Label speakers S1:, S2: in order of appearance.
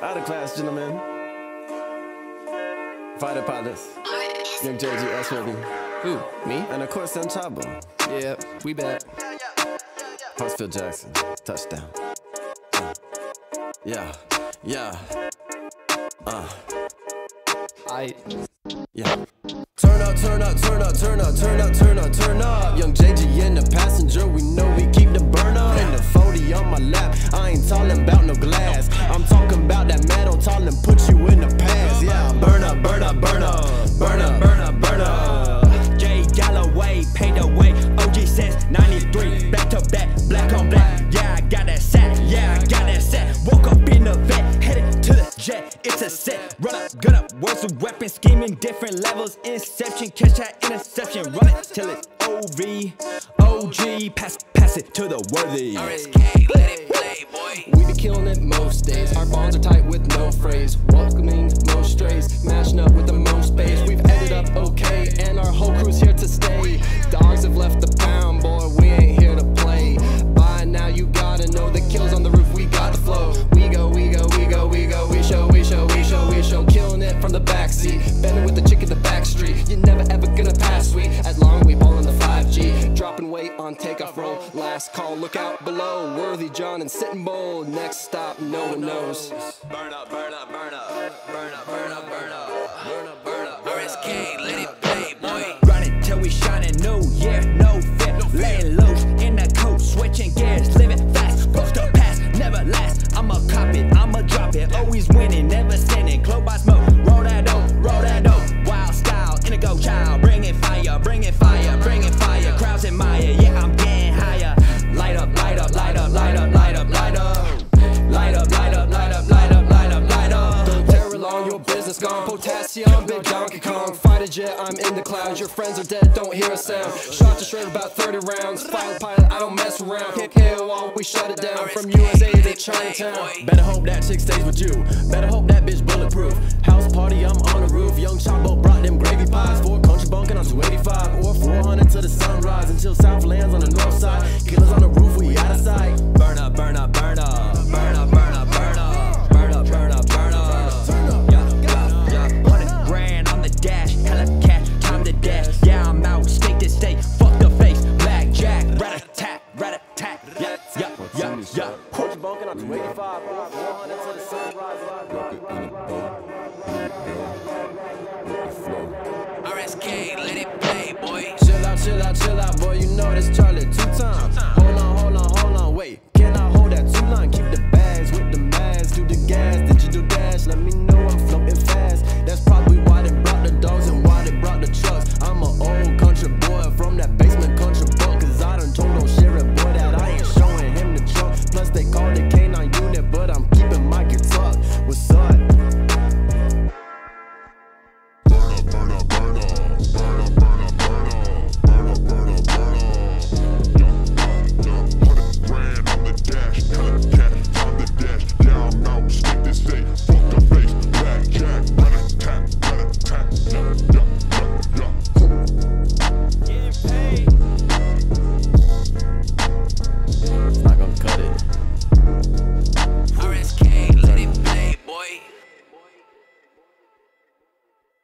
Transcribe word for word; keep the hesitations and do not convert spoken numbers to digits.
S1: Out of class, gentlemen. Fighter pilots. Young J G, S-Worthy.
S2: Who? Me?
S1: And of course, Sam Chabo.
S2: Yeah, we back.
S1: Hartsfield Jackson. Touchdown. Uh. Yeah. Yeah. Uh.
S2: I.
S1: Yeah. Turn up, turn up, turn up, turn up, turn up, turn up, turn up. Young J G in the passenger, we know we keep the burn up. And the forty on my lap, I ain't talking about no glass. I'm talking about that metal, talking put you in the past. Yeah, burn up, burn up, burn up, burn up, burn up, burn up.
S3: Jay Galloway, paid away. O G since ninety-three, back to back, black on black. Yeah, I got that set, yeah, I got that set. Woke up in the vet, headed to the jet, it's a set. Run up, gun up, words of weapon, scheming, different levels. Inception, catch that interception, run it till it's O V, O G, pass, pass it to the worthy.
S4: R S K, let it play, boy.
S2: We be killing it most days. Our bonds are tight with no phrase. Welcoming most strays, mashing up with the most space. We've ended up okay, and our whole crew's here to stay. Dogs have left the pound, boy, we ain't here to play. By now you gotta know the kills on the roof, we got the flow. We go, we go, we go, we go, we show, we show, we show, we show. Killing it from the backseat, bending with the chick in the back street. You're never ever gonna pass sweet, as long as we ballin' the five G. Dropping weight on takeoff roll, last call, look out below. Worthy John and Sitting Bull, next stop, no one knows.
S4: Burn up, burn up, burn up, burn up, burn up, burn up, burn up, burn up. R S K, let it play, boy.
S3: Run it till we shining, no year, no fit. Laying loose in the coat, switching gears, living fast. Post the past, never last. I'ma cop it, I'ma drop it. Always winning, never sinning. Close by smoke, roll that dope, roll that dope. Wild style, indigo child, bringing fire, bringing fire, bringing fire. Crowds admire, yeah, I'm getting higher. Light up, light up, light up, light up, light up, light up. Light up, light up, light up, light up, light up, light up.
S2: Don't tear along, your business gone. Potassium, big Donkey Kong. Fighter jet, I'm in the clouds. Your friends are dead, don't hear a sound. Shot to shred about thirty rounds. Fighter pilot, I don't mess around. Can't kill while we shut it down. From U S A to Chinatown.
S1: Better hope that chick stays with you. Better hope that bitch bulletproof. House party, I'm on the roof. Young Chabo brought them gravy pies. For country bunkin' on two eighty-five. Or four hundred to the sunrise until South lands on the north side.